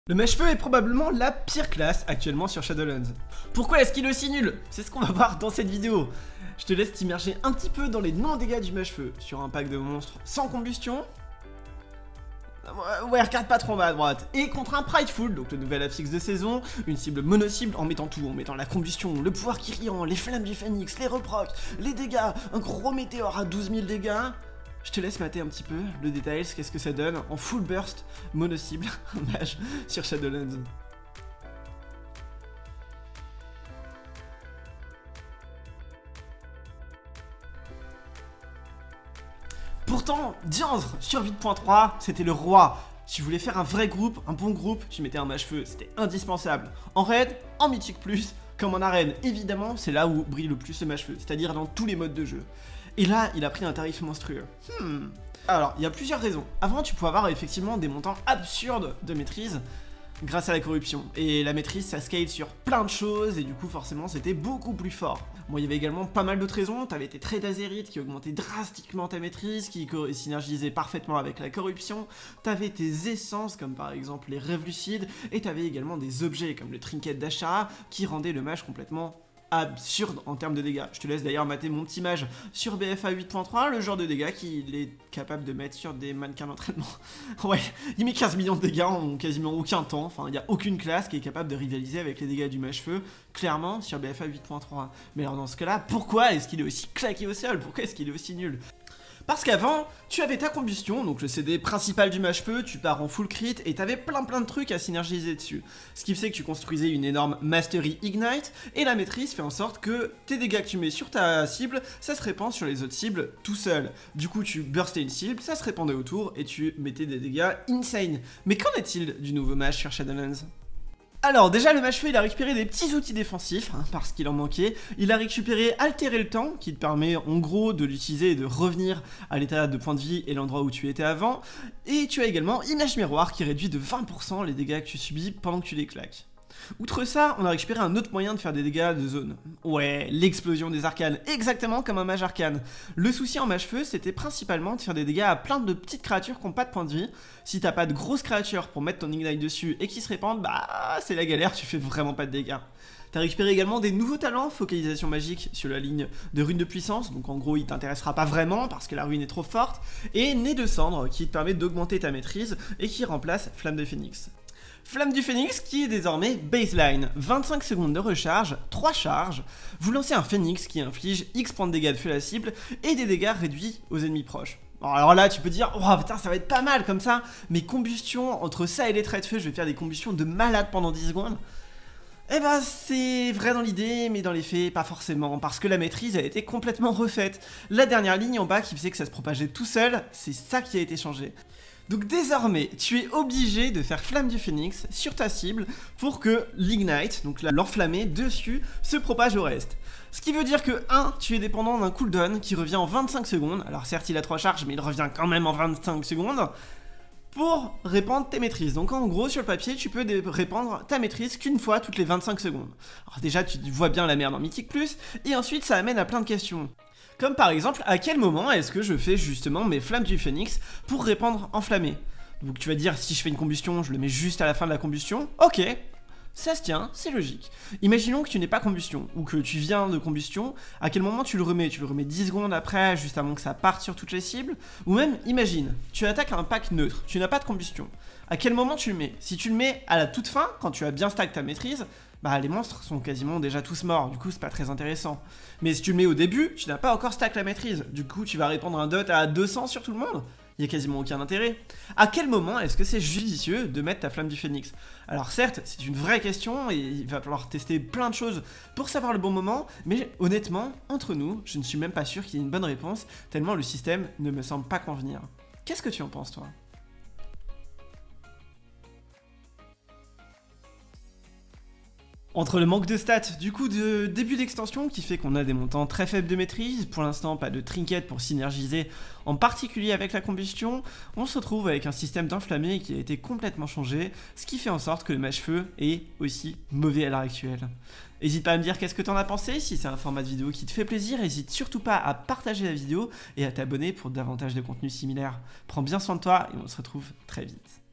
Le mèche-feu est probablement la pire classe actuellement sur Shadowlands. Pourquoi est-ce qu'il est aussi nul? C'est ce qu'on va voir dans cette vidéo. Je te laisse t'immerger un petit peu dans les non-dégâts du mèche-feu sur un pack de monstres sans combustion. Ouais, regarde pas trop en bas à droite. Et contre un Prideful, donc le nouvel affixe de saison, une cible mono-cible en mettant tout, en mettant la combustion, le pouvoir Kyrian, les flammes du phénix, les reprocs, les dégâts, un gros météore à 12 000 dégâts. Je te laisse mater un petit peu le détail, qu'est-ce que ça donne en full burst, mono-cible, un mage sur Shadowlands. Pourtant, Diandre sur 8.3, c'était le roi. Si tu voulais faire un vrai groupe, un bon groupe, tu mettais un mage-feu, c'était indispensable. En raid, en mythique plus, comme en arène, évidemment, c'est là où brille le plus le mage-feu, c'est-à-dire dans tous les modes de jeu. Et là, il a pris un tarif monstrueux. Alors, il y a plusieurs raisons. Avant, tu pouvais avoir effectivement des montants absurdes de maîtrise grâce à la corruption. Et la maîtrise, ça scale sur plein de choses, et du coup, forcément, c'était beaucoup plus fort. Bon, il y avait également pas mal d'autres raisons. T'avais tes traits d'azérite qui augmentaient drastiquement ta maîtrise, qui synergisaient parfaitement avec la corruption. T'avais tes essences, comme par exemple les rêves lucides, et t'avais également des objets, comme le trinket d'Ashara, qui rendaient le mage complètement absurde en termes de dégâts. Je te laisse d'ailleurs mater mon petit mage sur BFA 8.3, le genre de dégâts qu'il est capable de mettre sur des mannequins d'entraînement. Ouais, il met 15 millions de dégâts en quasiment aucun temps, enfin il n'y a aucune classe qui est capable de rivaliser avec les dégâts du mage-feu, clairement sur BFA 8.3. Mais alors dans ce cas-là, pourquoi est-ce qu'il est aussi claqué au sol? Pourquoi est-ce qu'il est aussi nul? Parce qu'avant, tu avais ta combustion, donc le CD principal du mage-feu, tu pars en full crit et t'avais plein de trucs à synergiser dessus. Ce qui fait que tu construisais une énorme Mastery Ignite, et la maîtrise fait en sorte que tes dégâts que tu mets sur ta cible, ça se répand sur les autres cibles tout seul. Du coup, tu burstais une cible, ça se répandait autour et tu mettais des dégâts insane. Mais qu'en est-il du nouveau mage sur Shadowlands? Alors déjà le mage-feu il a récupéré des petits outils défensifs, parce qu'il en manquait. Il a récupéré altérer le temps, qui te permet en gros de l'utiliser et de revenir à l'état de point de vie et l'endroit où tu étais avant. Et tu as également image miroir qui réduit de 20% les dégâts que tu subis pendant que tu les claques. Outre ça, on a récupéré un autre moyen de faire des dégâts de zone. Ouais, l'explosion des arcanes, exactement comme un mage arcane. Le souci en mage-feu, c'était principalement de faire des dégâts à plein de petites créatures qui n'ont pas de point de vie. Si t'as pas de grosses créatures pour mettre ton ignite dessus et qui se répandent, bah c'est la galère, tu fais vraiment pas de dégâts. T'as récupéré également des nouveaux talents, focalisation magique sur la ligne de rune de puissance, donc en gros il t'intéressera pas vraiment parce que la rune est trop forte, et nez de cendre qui te permet d'augmenter ta maîtrise et qui remplace flamme de phénix. Flamme du phénix qui est désormais baseline, 25 secondes de recharge, 3 charges, vous lancez un phénix qui inflige X points de dégâts de feu à la cible et des dégâts réduits aux ennemis proches. Alors là tu peux dire, oh putain ça va être pas mal comme ça, mais combustion, entre ça et les traits de feu je vais faire des combustions de malade pendant 10 secondes. Eh ben c'est vrai dans l'idée, mais dans les faits pas forcément, parce que la maîtrise a été complètement refaite. La dernière ligne en bas qui faisait que ça se propageait tout seul, c'est ça qui a été changé. Donc désormais, tu es obligé de faire flamme du phénix sur ta cible pour que l'ignite, donc l'enflammé dessus, se propage au reste. Ce qui veut dire que 1, tu es dépendant d'un cooldown qui revient en 25 secondes, alors certes il a 3 charges mais il revient quand même en 25 secondes, pour répandre tes maîtrises. Donc en gros sur le papier tu peux répandre ta maîtrise qu'une fois toutes les 25 secondes. Alors déjà tu vois bien la merde en mythique plus, et ensuite ça amène à plein de questions. Comme par exemple, à quel moment est-ce que je fais justement mes flammes du phénix pour répandre enflammé? Donc tu vas dire, si je fais une combustion, je le mets juste à la fin de la combustion. Ok, ça se tient, c'est logique. Imaginons que tu n'aies pas combustion, ou que tu viens de combustion, à quel moment tu le remets? Tu le remets 10 secondes après, juste avant que ça parte sur toutes les cibles? Ou même, imagine, tu attaques un pack neutre, tu n'as pas de combustion. À quel moment tu le mets? Si tu le mets à la toute fin, quand tu as bien stack ta maîtrise, bah les monstres sont quasiment déjà tous morts, du coup c'est pas très intéressant. Mais si tu le mets au début, tu n'as pas encore stack la maîtrise, du coup tu vas répandre un dot à 200 sur tout le monde? Il y a quasiment aucun intérêt. À quel moment est-ce que c'est judicieux de mettre ta flamme du phénix? Alors certes, c'est une vraie question et il va falloir tester plein de choses pour savoir le bon moment, mais honnêtement, entre nous, je ne suis même pas sûr qu'il y ait une bonne réponse, tellement le système ne me semble pas convenir. Qu'est-ce que tu en penses toi? Entre le manque de stats, du coup de début d'extension qui fait qu'on a des montants très faibles de maîtrise, pour l'instant pas de trinket pour synergiser, en particulier avec la combustion, on se retrouve avec un système d'enflammé qui a été complètement changé, ce qui fait en sorte que le mage-feu est aussi mauvais à l'heure actuelle. N'hésite pas à me dire qu'est-ce que t'en as pensé, si c'est un format de vidéo qui te fait plaisir, n'hésite surtout pas à partager la vidéo et à t'abonner pour davantage de contenus similaires. Prends bien soin de toi et on se retrouve très vite.